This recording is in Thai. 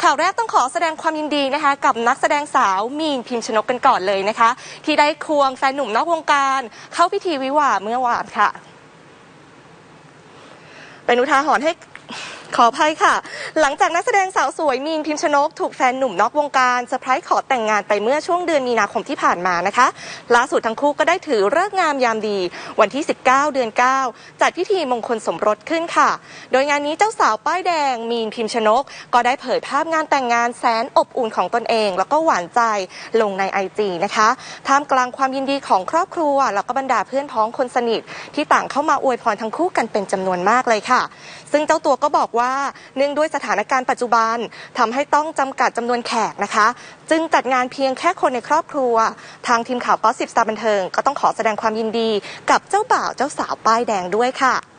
ข่าวแรกต้องขอแสดงความยินดีนะคะกับนักแสดงสาวมีนพิมพ์ชนกกันก่อนเลยนะคะที่ได้ควงแฟนหนุ่มนอกวงการเข้าพิธีวิวาห์เมื่อวานค่ะเป็นอุทาหรณ์ให้ขออภัยค่ะหลังจากนักแสดงสาวสวยมีนพิมพ์ชนกถูกแฟนหนุ่มนอกวงการเซอร์ไพรส์ขอแต่งงานไปเมื่อช่วงเดือนมีนาคมที่ผ่านมานะคะล่าสุดทั้งคู่ก็ได้ถือฤกษ์งามยามดีวันที่19เดือน9จัดพิธีมงคลสมรสขึ้นค่ะโดยงานนี้เจ้าสาวป้ายแดงมีนพิมพ์ชนกก็ได้เผยภาพงานแต่งงานแสนอบอุ่นของตนเองแล้วก็หวานใจลงใน IG นะคะท่ามกลางความยินดีของครอบครัวแล้วก็บรรดาเพื่อนพ้องคนสนิทที่ต่างเข้ามาอวยพรทั้งคู่กันเป็นจำนวนมากเลยค่ะซึ่งเจ้าตัวก็บอกว่าเนื่องด้วยสถานการณ์ปัจจุบันทำให้ต้องจำกัดจำนวนแขกนะคะจึงจัดงานเพียงแค่คนในครอบครัวทางทีมข่าวก็10 สตาร์บันเทิงก็ต้องขอแสดงความยินดีกับเจ้าบ่าวเจ้าสาวป้ายแดงด้วยค่ะ